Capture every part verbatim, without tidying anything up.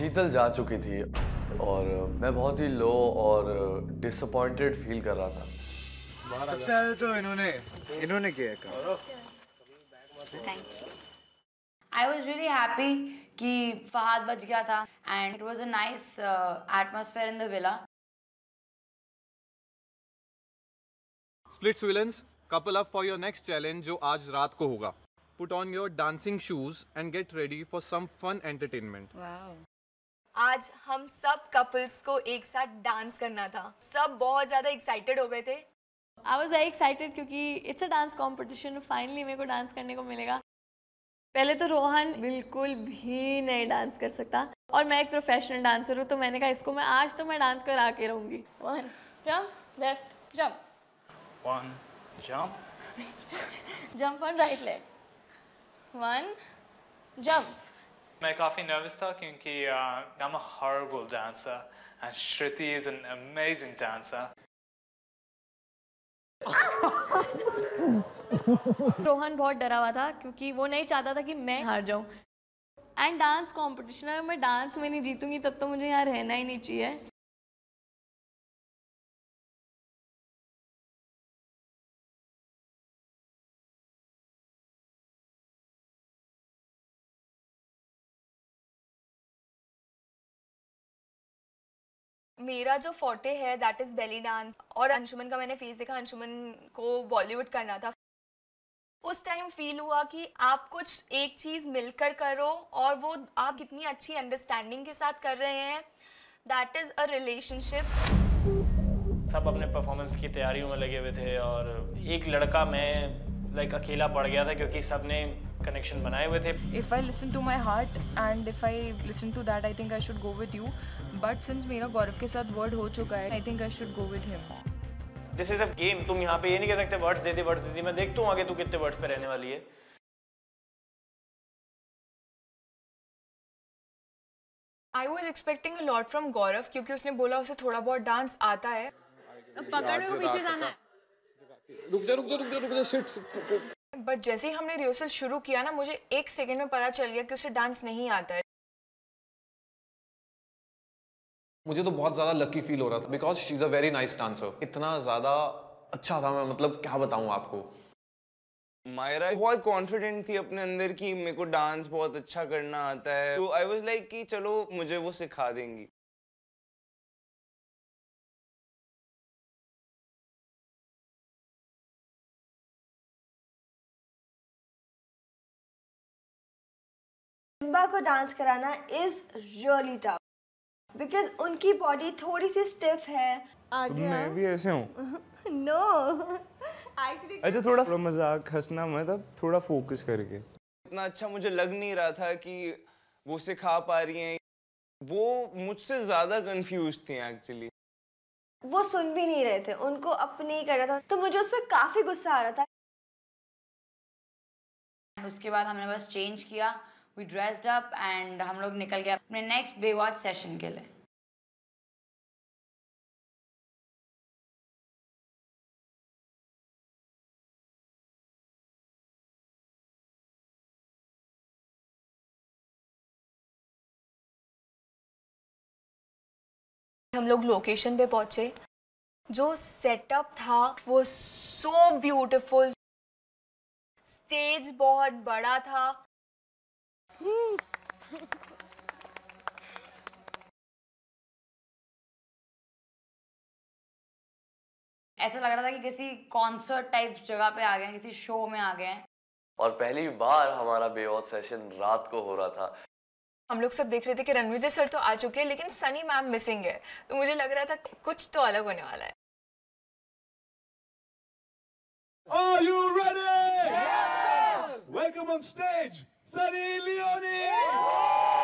शीतल जा चुकी थी और मैं बहुत ही लो और डिसअपॉइंटेड फील कर रहा था। सबसे ज्यादा तो इन्होंने इन्होंने किया काम। Thank you. I was really happy कि फहाद बच गया था and it was a nice uh, atmosphere in the villa. Splits villains, couple up for your next challenge जो आज रात को होगा. Put on your dancing shoes and get ready for some fun entertainment. Wow. आज हम सब couples को एक साथ डांस करना था। सब बहुत ज़्यादा एक्साइटेड हो गए थे। I was very excited क्योंकि it's a dance competition. Finally मेरे को डांस करने को मिलेगा। पहले तो रोहन बिल्कुल भी नहीं डांस कर सकता और मैं एक प्रोफेशनल डांसर हूँ, तो मैंने कहा इसको मैं आज तो मैं डांस करा के रहूँगी। One jump, left jump, one jump, jump on right leg, one jump. मैं काफ़ी नर्वस था क्योंकि uh, I'm a horrible dancer and Shruti is an amazing dancer. Rohan बहुत डरा हुआ था क्योंकि वो नहीं चाहता था कि मैं हार जाऊं। एंड डांस कंपटीशन है, मैं डांस में नहीं जीतूंगी तब तो मुझे यहाँ रहना ही नहीं चाहिए। मेरा जो फोटे है दैट इज़ बेली डांस और अंशुमन का मैंने फेस देखा, अंशुमन को बॉलीवुड करना था। उस टाइम फील हुआ कि आप कुछ एक चीज़ मिलकर करो और वो आप कितनी अच्छी अंडरस्टैंडिंग के साथ कर रहे हैं, दैट इज़ अ रिलेशनशिप। सब अपने परफॉर्मेंस की तैयारियों में लगे हुए थे और एक लड़का मैं लाइक अकेला पड़ गया था क्योंकि सबने कनेक्शन बनाए हुए थे। If I listen to my heart and if I listen to that, I think I should go with you. But since मेरा गौरव के साथ वर्ड हो चुका है, I think I should go with him. This is a game, तुम यहाँ पे ये नहीं कह सकते वर्ड्स दे दे वर्ड्स दे दी। मैं देखता हूँ आगे तू कितने वर्ड्स पे रहने वाली है। I was expecting a lot from गौरव क्योंकि उसने बोला उसे थोड़ा बहुत डांस आता है। अब पकड़ को पीछे जाना है। रुक जा रुक जा रुक जा रुक जा शिट। बट जैसे ही हमने रिहर्सल शुरू किया ना, मुझे एक सेकंड में पता चल गया कि उसे डांस नहीं आता है। मुझे तो बहुत ज़्यादा लकी फील हो रहा था because she is a very nice dancer. इतना ज़्यादा अच्छा था, मैं मतलब क्या बताऊँ आपको। मायरा बहुत कॉन्फिडेंट थी अपने अंदर कि मेरे को डांस बहुत अच्छा करना आता है, तो आई वाज लाइक कि चलो मुझे वो सिखा देंगी। सिम्बा को डांस कराना इज रियली टफ बिकॉज उनकी बॉडी थोड़ी सी स्टिफ है। तो मैं भी ऐसे हूँ। नो अच्छा, थोड़ा मजाक हंसना मतलब थोड़ा फोकस करके। इतना अच्छा मुझे लग नहीं रहा था कि वो सिखा पा रही हैं। वो मुझसे ज्यादा कंफ्यूज थी एक्चुअली। वो सुन भी नहीं रहे थे, उनको अपने ही कर रहा था, तो मुझे उस पर काफी गुस्सा आ रहा था। उसके बाद हमने बस चेंज किया, वी ड्रेस्ड अप एंड हम लोग निकल गए अपने नेक्स्ट बेवॉच सेशन के लिए। हम लोग लोकेशन पे पहुंचे, जो सेटअप था वो सो ब्यूटीफुल, स्टेज बहुत बड़ा था। ऐसा लग रहा था कि किसी कॉन्सर्ट टाइप जगह पे आ गए हैं, किसी शो में आ गए हैं। और पहली बार हमारा बेवॉच सेशन रात को हो रहा था। हम लोग सब देख रहे थे कि रणविजय सर तो आ चुके हैं लेकिन सनी मैम मिसिंग है, तो मुझे लग रहा था कुछ तो अलग होने वाला है। Are you ready? Yes! Welcome on stage, Sunny Leone!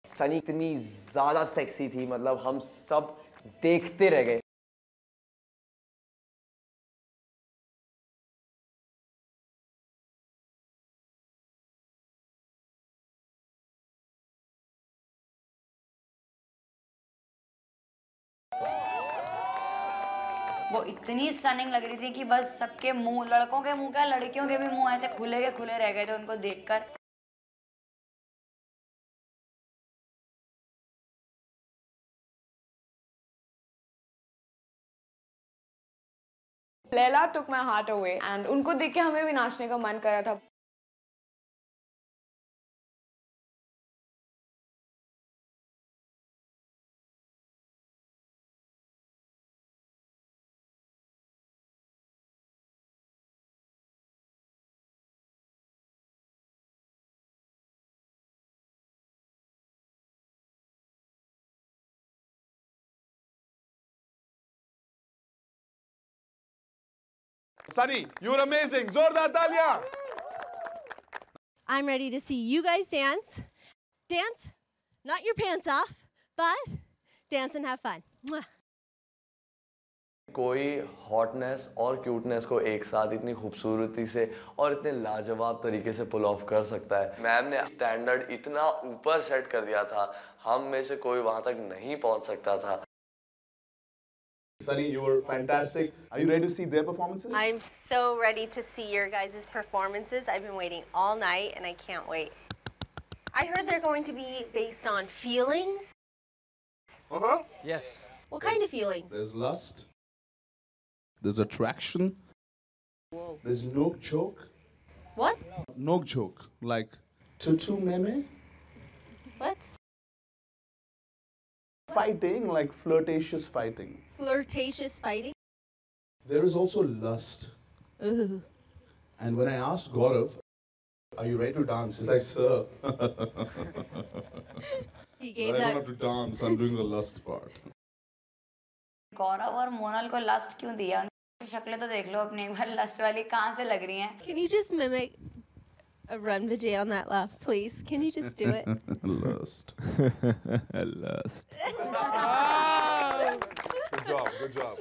Sunny इतनी ज़्यादा सेक्सी थी, मतलब हम सब देखते रह गए। वो इतनी स्टनिंग लग रही थी कि बस सबके मुंह, लड़कों के मुंह क्या लड़कियों के भी मुंह ऐसे खुले के खुले रह गए थे उनको देखकर। Laila took my heart away and उनको देख के हमें भी नाचने का मन करा था। Sunny, you're amazing. Zordar taaliyan. I'm ready to see you guys dance. Dance, not your pants off, but dance and have fun. Mwah. कोई हॉटनेस और क्यूटनेस को एक साथ इतनी खूबसूरती से और इतने लाजवाब तरीके से पुल ऑफ कर सकता है। मैम ने स्टैंडर्ड इतना ऊपर सेट कर दिया था, हम में से कोई वहां तक नहीं पहुंच सकता था। Sunny, you were fantastic. Are you ready to see their performances? I'm so ready to see your guys' performances. I've been waiting all night and I can't wait. I heard they're going to be based on feelings. Uh-huh. Yes. What kind of feelings? There's lust. There's attraction. Whoa. There's nook choke. What? Nook choke. Like tutu meme. What? Fighting, like flirtatious fighting. Flirtatious fighting? There is also lust. Ooh. And when I asked Gaurav, are you ready to dance? He's like, sir. He gave I that. don't have to dance. I'm doing the lust part. गौरव और मोनल को lust क्यों दिया? उनकी शक्लें तो देख लो अपनी एक बार, lust वाली कहाँ से लग रही हैं? Can you just mimic a run Vijay on that laugh, please? Can you just do it? Lust. Lust. Good job, good job.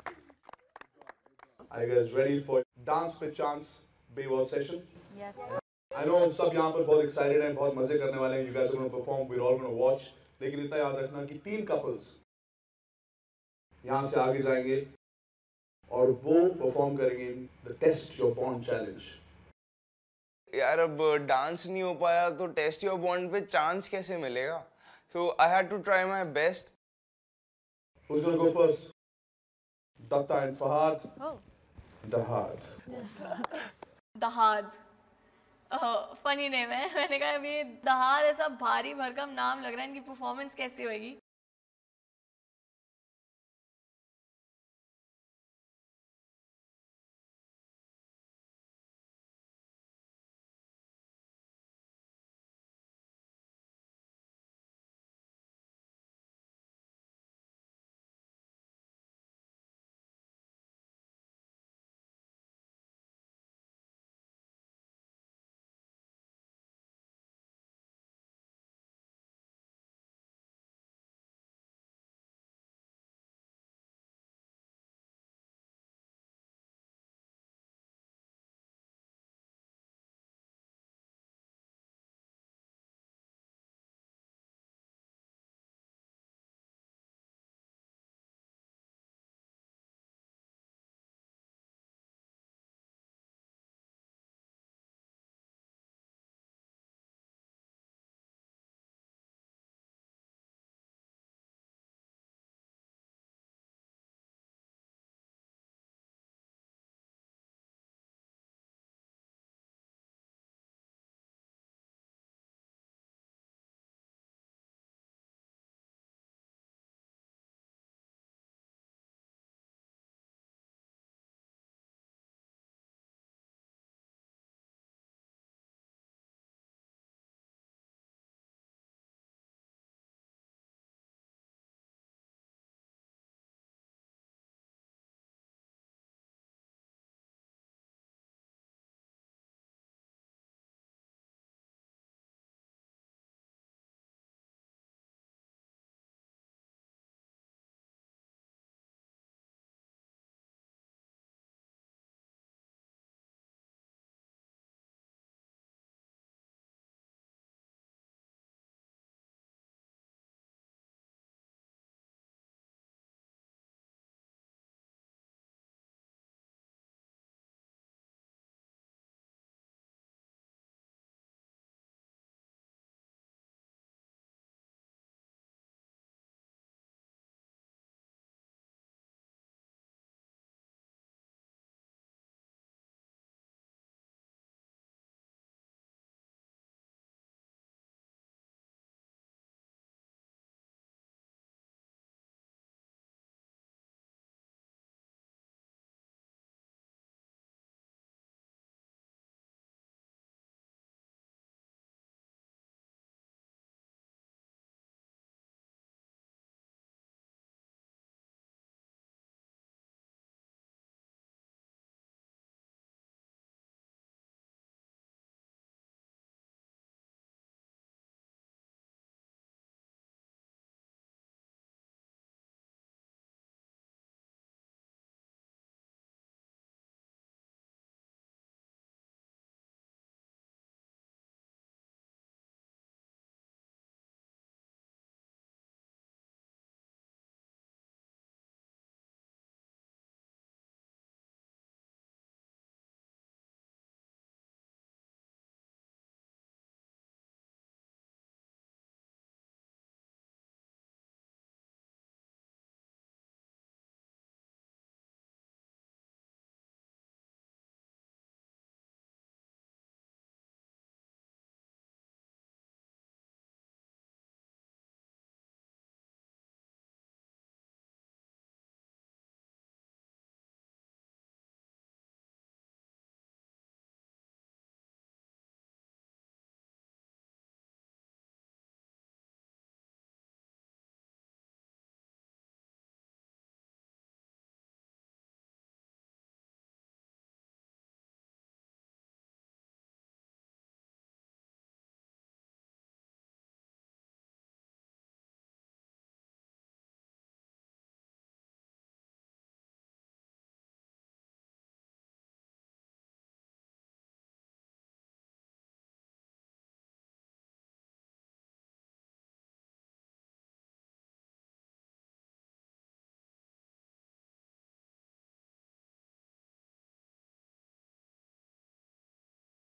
Are you guys ready for Dance Pe Chance Baywatch session? Yes. I know सब यहाँ पर बहुत excited हैं, बहुत मजे करने वाले हैं. You guys are going to perform. We're all going to watch. लेकिन इतना याद रखना कि तीन couples यहाँ से आगे जाएंगे और वो परफॉर्म करेंगे the test your bond challenge. यार अब डांस नहीं हो पाया तो टेस्ट योर बॉन्ड पे चांस कैसे मिलेगा? So I had to try my best. Who's going to go first? Datta and Fahad. Oh. Dahad. Dahad. Funny name है। मैंने कहा अभी दहाद ऐसा भारी भरकम नाम लग रहा है, इनकी परफॉर्मेंस कैसी होगी?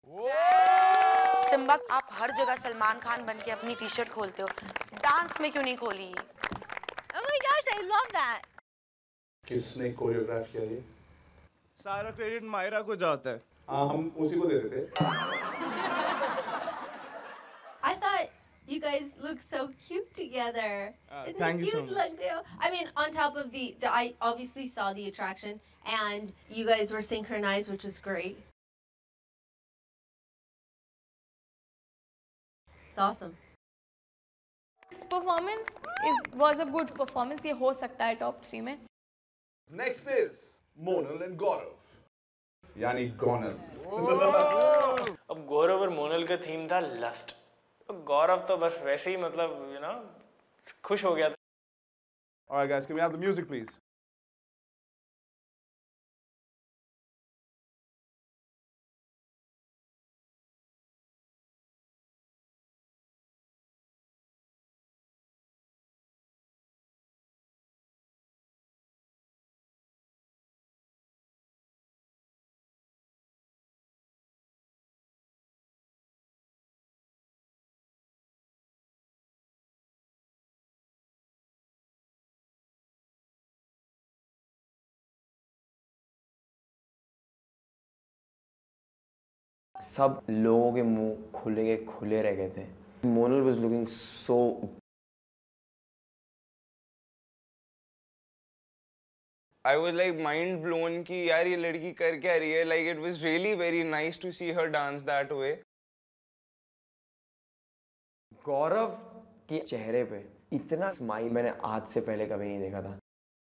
सिम्बा, आप हर जगह सलमान खान बन के अपनी टी शर्ट खोलते हो, डांस में क्यों नहीं खोली? Oh my gosh, I love that. किसने कोरियोग्राफ किया ये? सारा क्रेडिट मायरा को जाता है। हाँ, हम उसी को देते थे। I thought you guys look so cute together. Uh, It's thank a you so cute much. look too. I mean, on top of the, the, I obviously saw the attraction, and you guys were synchronized, which is great. It's awesome. This performance is was a good performance. ये हो सकता है top three में. Next is Monal and Gaurav. यानी गौनल। अब गौरव और मोनल का theme था लस्ट। गौरव तो बस वैसे ही मतलब यू नो खुश हो गया था। Alright guys, can we have the music please? सब लोगों के मुंह खुले के खुले रह गए थे। Monal was looking so I was like mind blown कि यार ये लड़की कर क्या रही है। Like it was really very nice to see her dance that way. गौरव के चेहरे पे इतना स्माइल मैंने आज से पहले कभी नहीं देखा था।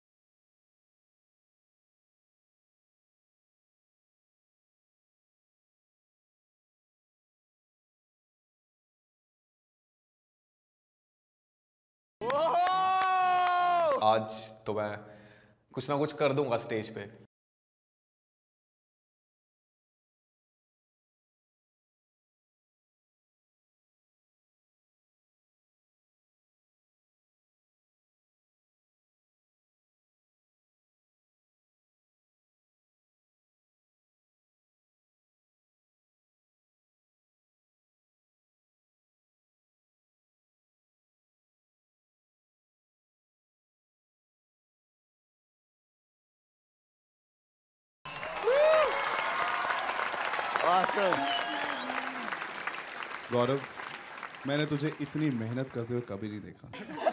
आज तो मैं कुछ ना कुछ कर दूंगा स्टेज पे। गौरव, मैंने तुझे इतनी मेहनत करते हुए कभी नहीं देखा।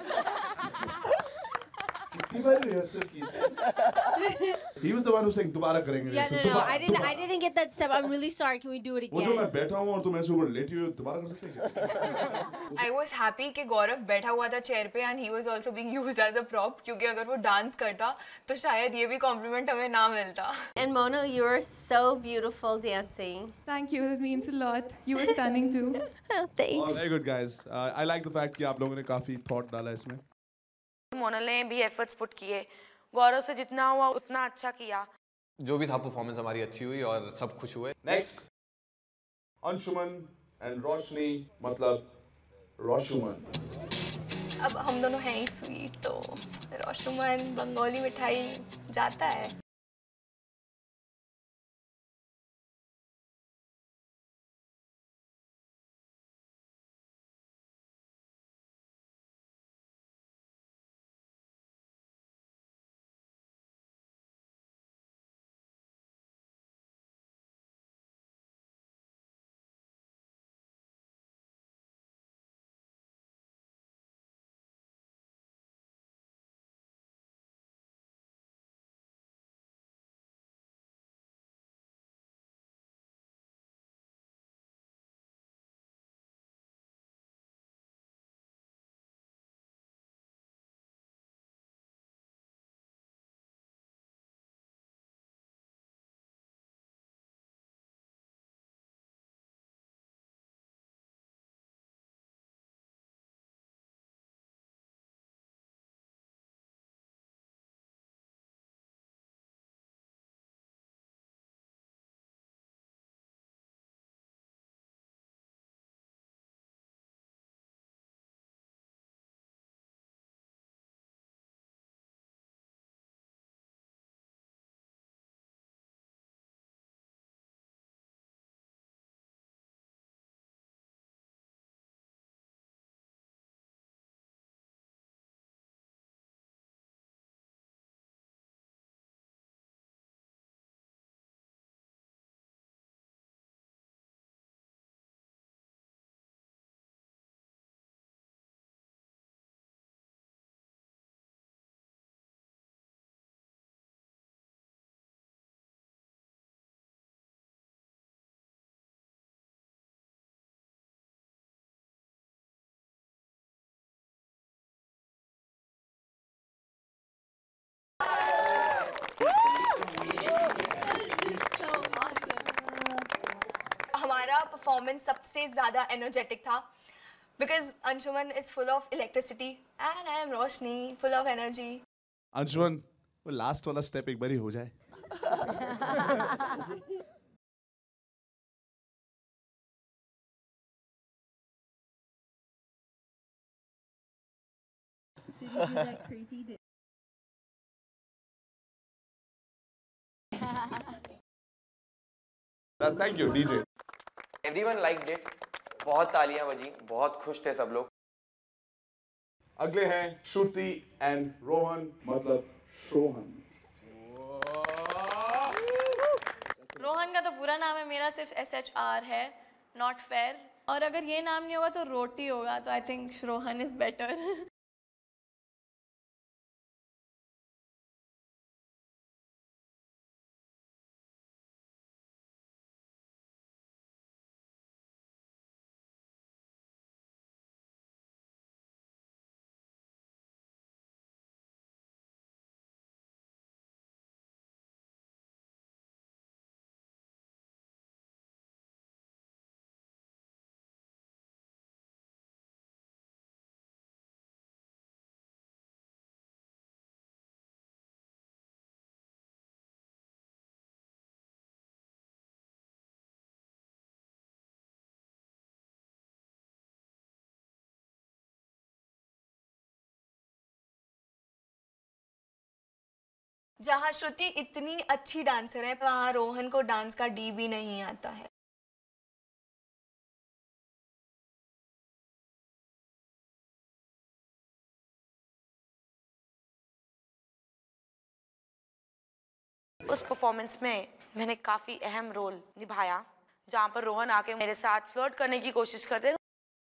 कितनी बार रिहर्सल की इसने? He was the one who saying दोबारा करेंगे। Yeah, no, no, I didn't, I didn't get that step. I'm really sorry. Can we do it वो जो मैं again? बैठा हूँ और तुम ऐसे ऊपर लेटी हो, दोबारा कर सकते हैं? I was happy कि गौरव बैठा हुआ था चेयर पे and he was also being used as a prop क्योंकि अगर वो डांस करता तो शायद ये भी कॉम्प्लीमेंट हमें ना मिलता। And Mona, you were so beautiful dancing. Thank you. That means a lot. You were stunning too. Thanks. Very good guys. Uh, I like the fact कि आप लोगों ने काफी thought डाला इसमें। मोनल ने भी एफर्ट्स पुट किए, गौरव से जितना हुआ उतना अच्छा किया। जो भी था परफॉर्मेंस हमारी अच्छी हुई और सब खुश हुए। Next, अंशुमन and रोशनी, मतलब रोशुमन। अब हम दोनों हैं ही स्वीट तो रोशुमन बंगाली मिठाई जाता है। परफॉर्मेंस सबसे ज़्यादा एनर्जेटिक था because Anshuman is full of electricity and I am Roshni full of energy. Anshuman, वो लास्ट वाला स्टेप एक बार ही हो जाए. Thank you DJ. Everyone liked it. बहुत तालियां बजी, बहुत खुश थे सब लोग. अगले हैं श्रुति एंड रोहन, मतलब शोहन. रोहन का तो पूरा नाम है, मेरा सिर्फ एस एच आर है, नॉट फेयर. और अगर ये नाम नहीं होगा तो रोटी होगा, तो I think Rohan is better. जहाँ श्रुति इतनी अच्छी डांसर है, वहाँ रोहन को डांस का डी भी नहीं आता है. उस परफॉर्मेंस में मैंने काफ़ी अहम रोल निभाया, जहाँ पर रोहन आके मेरे साथ फ्लर्ट करने की कोशिश करते.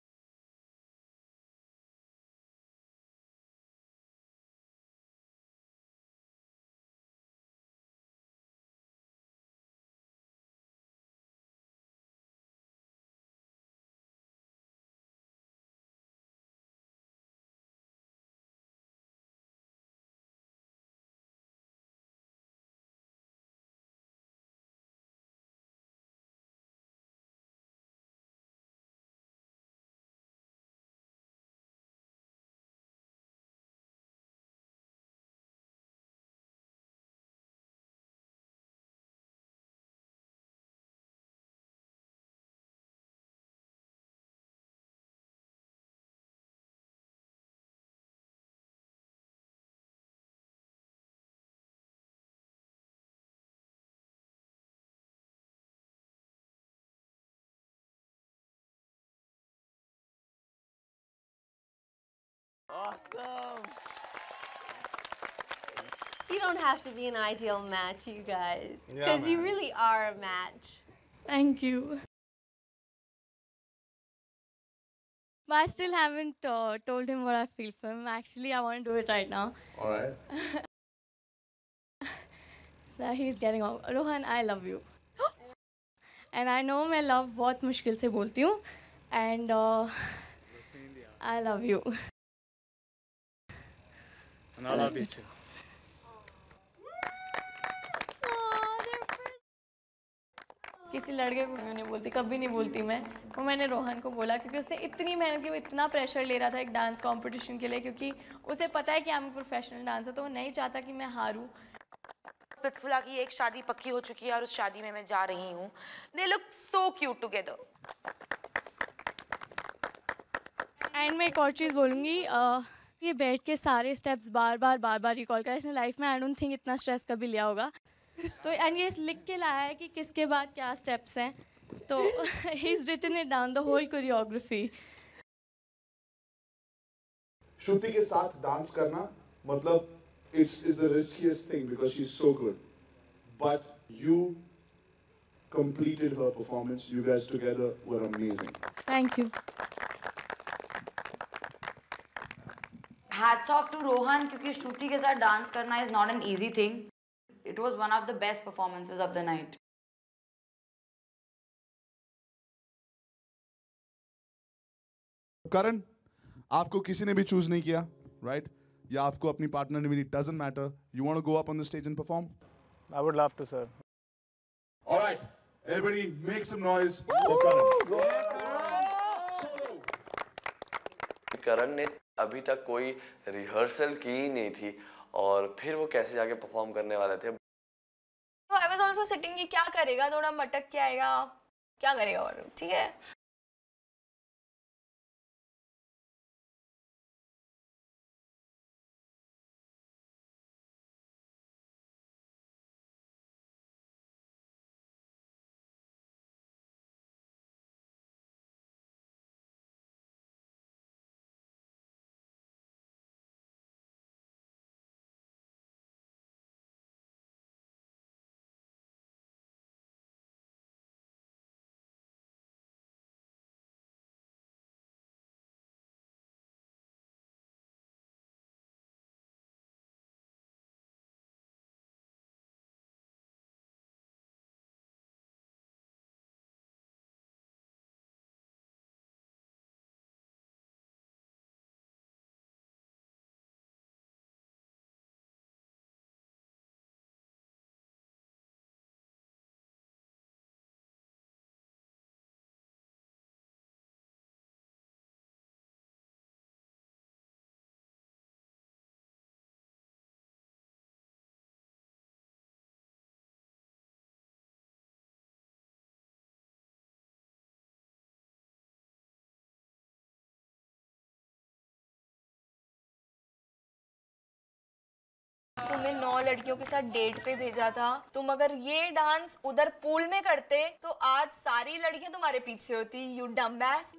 Awesome. You don't have to be an ideal match, you guys, because Yeah, you man. really are a match. Thank you. But I still haven't uh, told him what I feel for him. Actually, I want to do it right now. All right. So he's getting off. Rohan, I love you. And I know मैं love बहुत मुश्किल से बोलती हूँ. And uh, I love you. And I love you too. किसी लड़के को क्यों नहीं बोलती, कभी नहीं बोलती मैं. वो मैंने रोहन को बोला क्योंकि उसने इतनी मेहनत की, वो इतना प्रेशर ले रहा था एक डांस कंपटीशन के लिए, क्योंकि उसे पता है कि I'm a प्रोफेशनल डांसर, तो वो नहीं चाहता कि मैं हारूं. स्पिट्सविला की एक शादी पक्की हो चुकी है और उस शादी में मैं जा रही हूँ. They look so cute together. And मैं एक और चीज़ बोलूँगी, ये बैठ के सारे स्टेप्स बार बार बार बार रिकॉल करा. इसने लाइफ में आई डोंट थिंक इतना स्ट्रेस कभी लिया होगा. तो एंड ये लिख के लाया है कि किसके बाद क्या स्टेप्स हैं, तो he is written it down the whole choreography. Shruti के साथ डांस करना मतलब it's is the riskiest thing because she's so good, but you completed her performance. You guys together were amazing. Thank you. Hats off to Rohan, क्योंकि श्रुति के साथ dance करना is not an easy thing. It was one of the best performances of the night. करण, आपको किसी ने भी choose नहीं किया, right? या आपको अपनी पार्टनर ने मिली, doesn't matter. You want to go up on the stage and perform? I would love to, sir. All right. Everybody make some noise for Karan. करण ने अभी तक कोई रिहर्सल की ही नहीं थी और फिर वो कैसे जाके परफॉर्म करने वाले थे। तो आई वाज आल्सो सिटिंग कि क्या करेगा, थोड़ा मटक के आएगा, क्या करेगा और ठीक है। तुम्हें नौ लड़कियों के साथ डेट पे भेजा था, तुम अगर ये डांस उधर पूल में करते तो आज सारी लड़कियां तुम्हारे पीछे होती। You dumbass.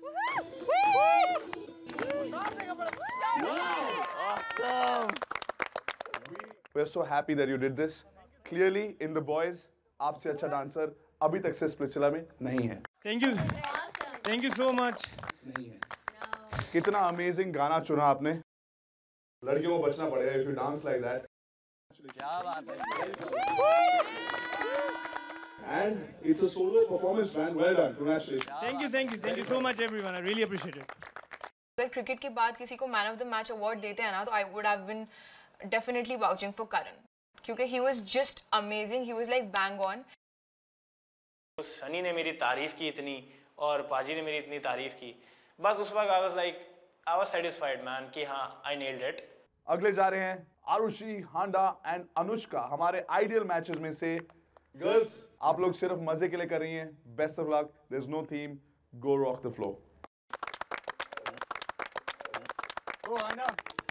We're so happy that you did this. Clearly in the boys आपसे अच्छा डांसर अभी तक से स्प्लिट्सविला में नहीं है। Thank you. Thank you so much. नहीं है। कितना अमेजिंग गाना चुना आपने। लड़कियों को बचना पड़ेगा if you dance like that. क्या बात है। And it's a solo performance, man. Well done. Congratulations. Thank you, thank you, thank you so much everyone. I really appreciate it. अगर क्रिकेट के बाद किसी को man of the match award देते हैं ना, तो I would have been definitely vouching for Karan, क्योंकि he was just amazing, he was like bang on. Sunny ने मेरी तारीफ की इतनी और पाजी ने मेरी इतनी तारीफ की, बस उस वक्त I was like I was satisfied man कि हाँ आई नेल्ड इट। अगले जा रहे हैं आरुषि, हांडा एंड अनुष्का, हमारे आइडियल मैचेस में से। गर्ल्स आप लोग सिर्फ मजे के लिए कर रही हैं। Best of luck. There is no theme, go rock the floor. Oh Handa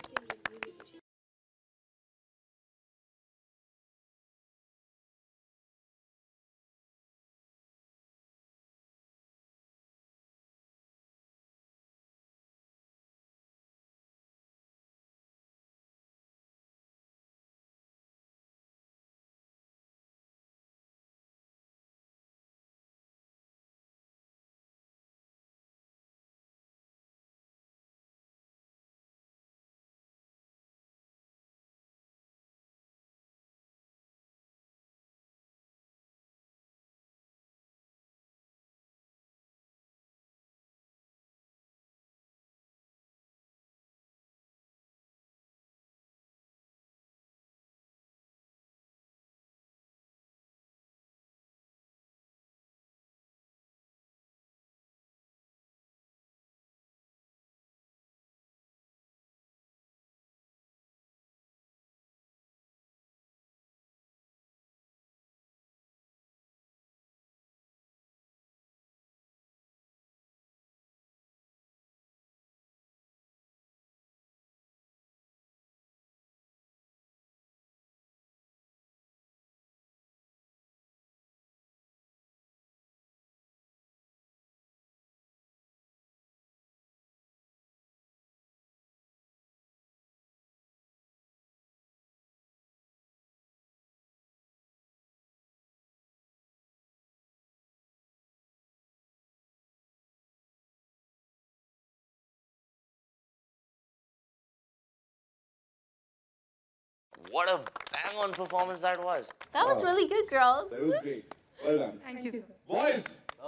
What a bang on performance that was. That was really good, girls. That was great. Well done. Thank you. Boys,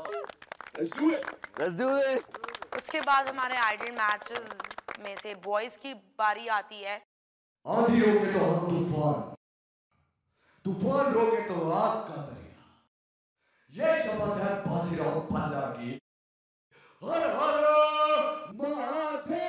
let's do it. Let's do this. उसके बाद हमारे ideal matches में से boys की बारी आती है। आंधी रोके तो हम तूफान, तूफान रोके तो आग का दरिया, ये शपथ है बाजीराव पन्ना की। हर हर महादेव।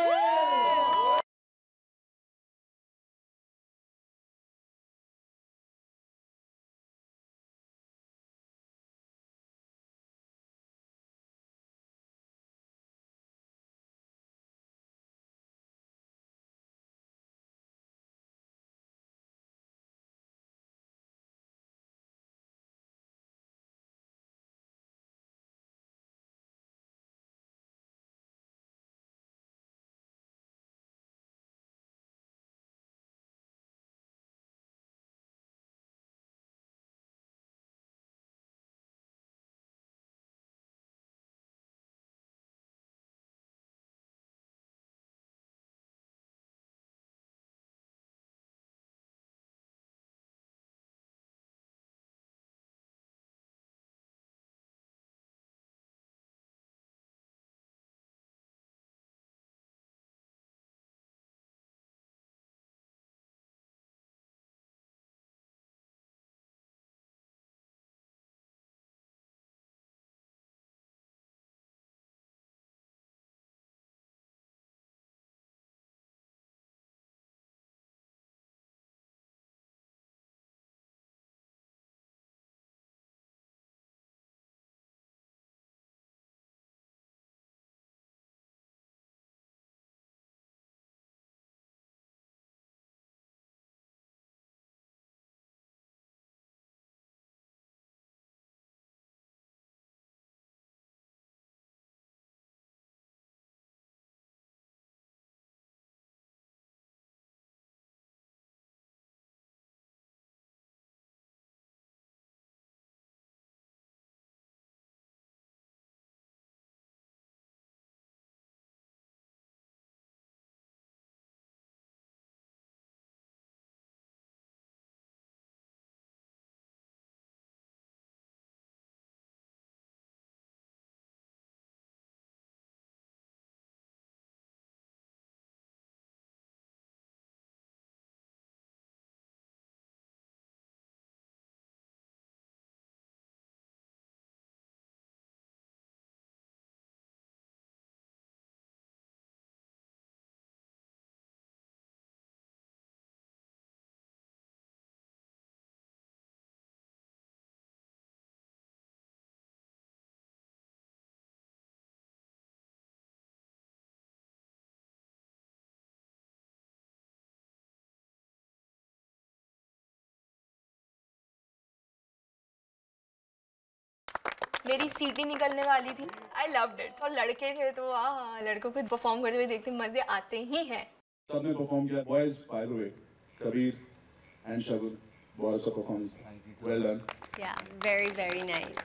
मेरी सीटी निकलने वाली थी। I loved it. और लड़के थे तो वाह, लड़कों को परफॉर्म करते हुए देखते मजे आते ही हैं। सबने परफॉर्म किया। Boys by the way, Kabir and Shagun, बहुत अच्छा performance. Well done. Yeah, very, very nice.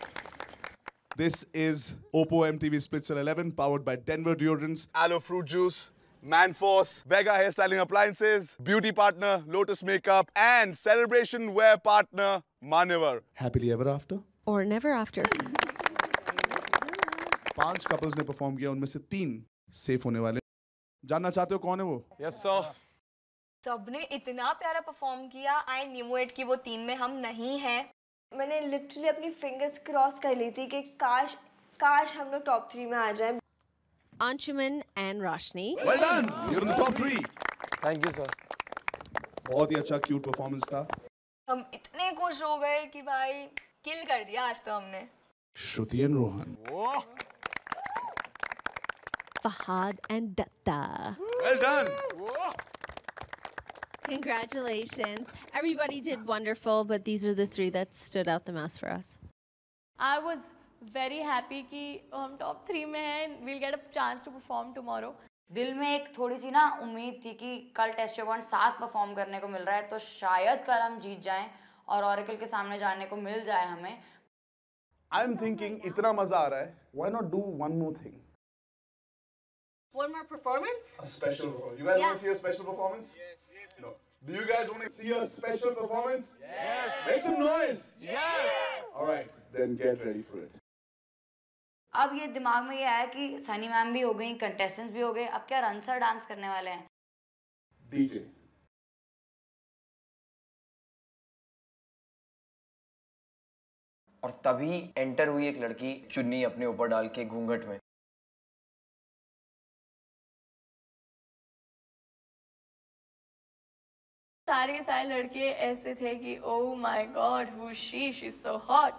This is Oppo M T V Splitzer eleven, powered by Denver Deodorants, Aloe Fruit Juice, Manforce, Vega Hairstyling Appliances, Beauty Partner, Lotus Makeup, and Celebration Wear Partner, Manevar. Happily ever after? Or never after. पांच couples ने perform किया, उनमें से तीन safe होने वाले। जानना चाहते हो कौन है वो? Yes sir. सबने इतना प्यारा परफॉर्म किया। आई न्यू इट कि वो तीन में हम नहीं हैं। मैंने लिटरली अपनी फिंगर्स क्रॉस कर ली थी कि काश काश हम लोग टॉप थ्री में आ जाएं। Anshuman and Roshni. Well done. You're in the top three. Thank you sir. बहुत ही अच्छा क्यूट परफॉर्मेंस था। हम इतने खुश हो गए कि भाई किल कर दिया आज तो हमने। Shruti and Rohan. Fahad and Datta. Well done. Congratulations. Everybody did wonderful, but these are the three that stood out the most for us. I was very happy कि हम top three में हैं. We'll get a chance to perform tomorrow. दिल में एक थोड़ी सी ना उम्मीद थी कि कल टेस्ट वन साथ परफॉर्म करने को मिल रहा है तो शायद कल हम जीत जाएं और ऑरेकल के सामने जाने को मिल जाए हमें। I'm thinking इतना मजा आ रहा है, why not do one more thing? One more performance? A special performance. You guys Yeah. want to see a special performance? Yes. No. Do you guys want to see a special performance? Yes. Make some noise. Yes. All right, then get ready for it. अब ये दिमाग में ये आया कि Sunny ma'am भी हो गई, कंटेस्टेंट्स भी हो गए, अब क्या रनसर डांस करने वाले हैं? D J. और तभी एंटर हुई एक लड़की चुन्नी अपने ऊपर डाल के घूंघट में। सारे सारे लड़के ऐसे थे कि oh my god, who she she is so hot.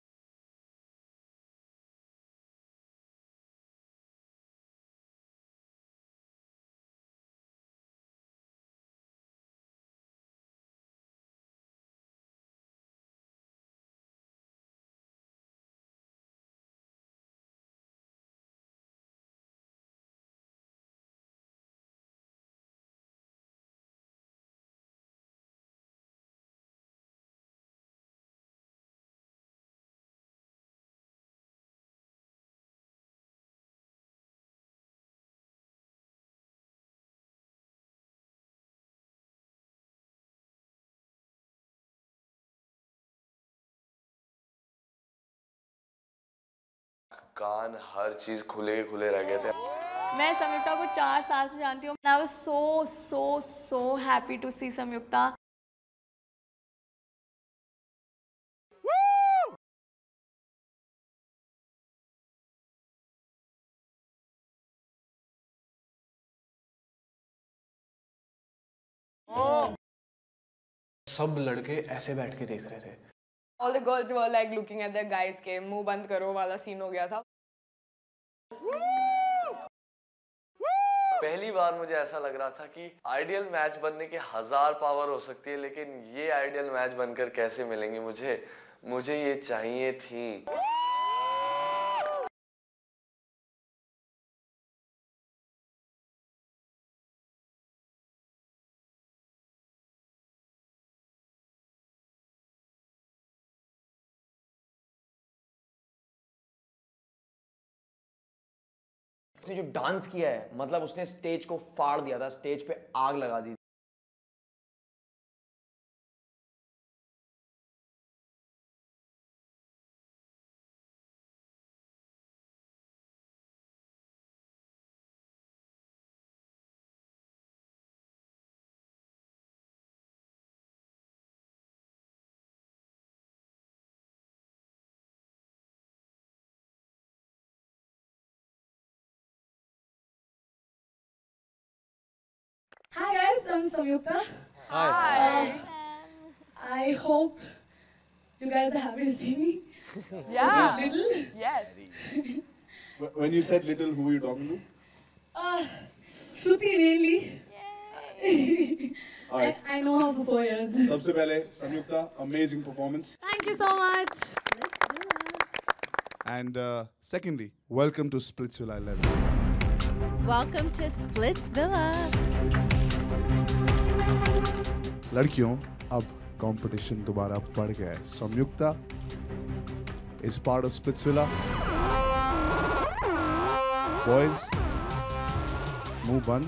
कान हर चीज खुले खुले रह गए थे। मैं संयुक्ता को चार साल से जानती हूँ। I was so so so happy to see Sanyukta. सब लड़के ऐसे बैठ के देख रहे थे। All the girls were like looking at their guys के मुंह बंद करो वाला सीन हो गया था। पहली बार मुझे ऐसा लग रहा था कि आइडियल मैच बनने के हजार पावर हो सकती है, लेकिन ये आइडियल मैच बनकर कैसे मिलेंगे मुझे मुझे ये चाहिए थी। उसने जो डांस किया है, मतलब उसने स्टेज को फाड़ दिया था, स्टेज पे आग लगा दी। Hi guys, I'm Samyukta. Hi. Hi. I hope you guys are happy to see me. Yeah. Little. Yes. When you said little, who were you talking to? Uh, Shruti mainly. All right. I, I know her for four years. सबसे पहले संयुक्ता, amazing performance. Thank you so much. And uh, secondly, welcome to Splitsvilla eleven. Welcome to Splitsvilla. लड़कियों, अब competition दोबारा बढ़ गया है। संयुक्ता is part of Splitsvilla. Boys, मुंह बंद।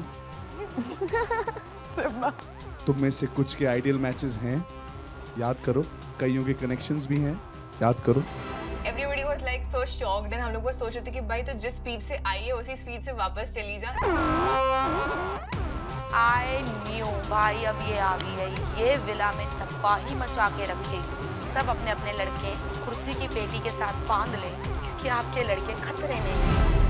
तुम में से कुछ के आइडियल मैचेस हैं, याद करो। कईयों के कनेक्शंस भी हैं, याद करो। Everybody was like so shocked and हम लोग बस सोच रहे थे कि भाई तो जिस स्पीड से आई है उसी स्पीड से वापस चली जा। I knew भाई अब ये आ गई है, ये विला में तबाही मचा के रखेगी। सब अपने अपने लड़के कुर्सी की पेटी के साथ बांध लें क्योंकि आपके लड़के खतरे में हैं।